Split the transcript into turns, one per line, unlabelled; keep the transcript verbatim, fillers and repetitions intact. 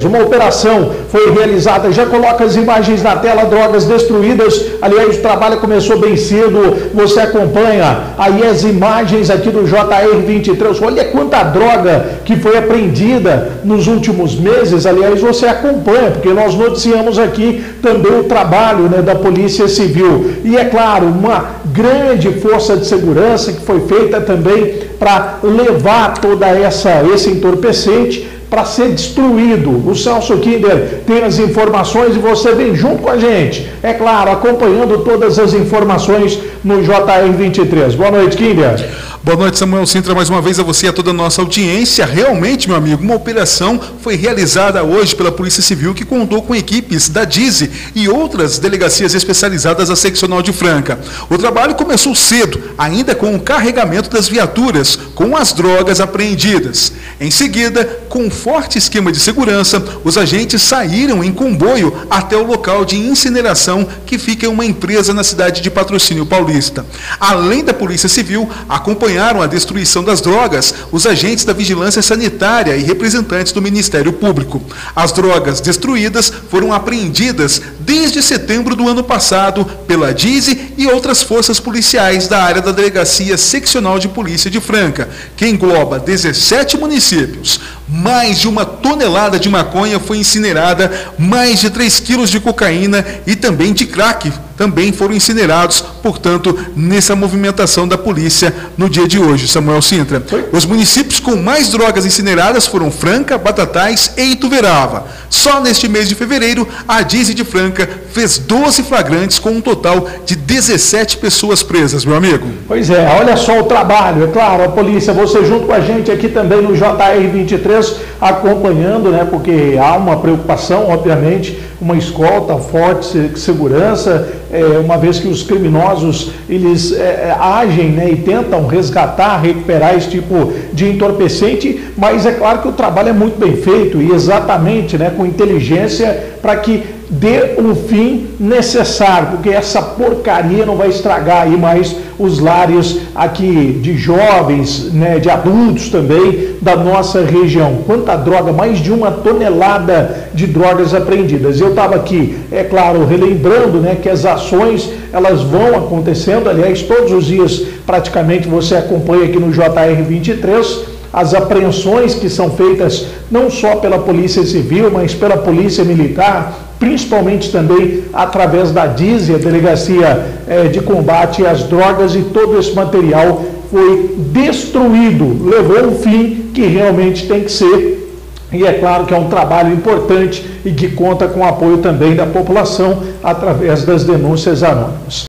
Uma operação foi realizada, já coloca as imagens na tela, drogas destruídas. Aliás, o trabalho começou bem cedo, você acompanha aí as imagens aqui do J R vinte e três. Olha quanta droga que foi apreendida nos últimos meses. Aliás, você acompanha, porque nós noticiamos aqui também o trabalho, né, da Polícia Civil. E é claro, uma grande força de segurança que foi feita também para levar toda essa esse entorpecente para ser destruído. O Celso Kinder tem as informações e você vem junto com a gente, é claro, acompanhando todas as informações no J R vinte e três. Boa noite, Kinder.
Boa noite, Samuel Sintra, mais uma vez a você e a toda a nossa audiência. Realmente, meu amigo, uma operação foi realizada hoje pela Polícia Civil, que contou com equipes da D I S E e outras delegacias especializadas da Seccional de Franca. O trabalho começou cedo, ainda com o carregamento das viaturas, com as drogas apreendidas. Em seguida, com um forte esquema de segurança, os agentes saíram em comboio até o local de incineração, que fica em uma empresa na cidade de Patrocínio Paulista. Além da Polícia Civil, acompanharam a destruição das drogas os agentes da Vigilância Sanitária e representantes do Ministério Público. As drogas destruídas foram apreendidas desde setembro do ano passado pela D I S E e outras forças policiais da área da Delegacia Seccional de Polícia de Franca, que engloba dezessete municípios. Mais de uma tonelada de maconha foi incinerada, mais de três quilos de cocaína e também de crack também foram incinerados, portanto, nessa movimentação da polícia no dia de hoje, Samuel Sintra. Os municípios com mais drogas incineradas foram Franca, Batatais e Ituverava. Só neste mês de fevereiro, a D I S E de Franca fez doze flagrantes com um total de dezessete pessoas presas, meu amigo.
Pois é, olha só o trabalho, é claro, a polícia, você junto com a gente aqui também no J R vinte e três, acompanhando, né, porque há uma preocupação, obviamente, uma escolta forte, segurança, é, uma vez que os criminosos, eles é, agem, né, e tentam resgatar, recuperar esse tipo de entorpecente, mas é claro que o trabalho é muito bem feito e exatamente, né, com inteligência para que dê o fim necessário, porque essa porcaria não vai estragar aí mais os lares aqui de jovens, né, de adultos também, da nossa região. Quanta droga, mais de uma tonelada de drogas apreendidas. Eu estava aqui, é claro, relembrando, né, que as ações, elas vão acontecendo, aliás, todos os dias praticamente você acompanha aqui no J R vinte e três, as apreensões que são feitas não só pela Polícia Civil, mas pela Polícia Militar, principalmente também através da D I S E, a Delegacia eh, de Combate às Drogas, e todo esse material foi destruído, levou um fim que realmente tem que ser, e é claro que é um trabalho importante e que conta com o apoio também da população através das denúncias anônimas.